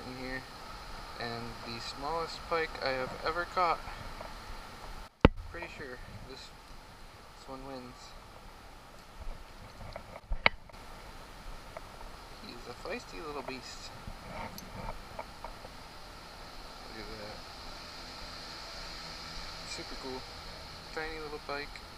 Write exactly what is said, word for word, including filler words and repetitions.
in here, and the smallest pike I have ever caught. Pretty sure this, this one wins. He's a feisty little beast. Look at that. Super cool. Tiny little pike.